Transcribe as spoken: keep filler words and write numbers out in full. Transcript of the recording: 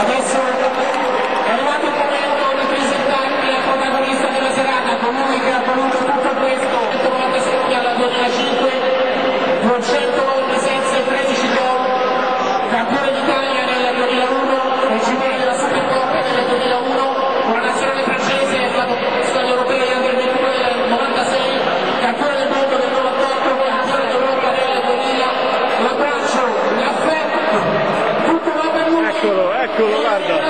Adesso è arrivato il momento di presentare la protagonista della serata, colui che ha voluto tutto questo, centonovantasei alla duemilacinque, duecento presenze e tredici gol, campione d'Italia nel duemilauno, vincitore della Supercoppa nel duemilauno, con la nazionale francese, ha fatto gli europei under ventidue del novantasei, campione del mondo del novantotto, campione d'Europa nel duemila. Un abbraccio, un affetto, tutto va per lui. Eccolo, eccolo, guarda.